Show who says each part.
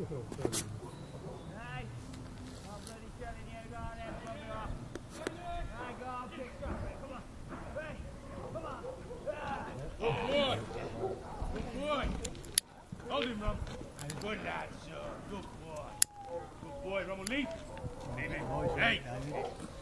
Speaker 1: Nice. I'm bloody telling you, go on there, plug me off. Right, go on, pick up it, come on. Ready? Come on.
Speaker 2: Good boy. Good boy. Hold him, Rum. Good lad, sir. Good boy. Good boy, Rum will lead. Hey.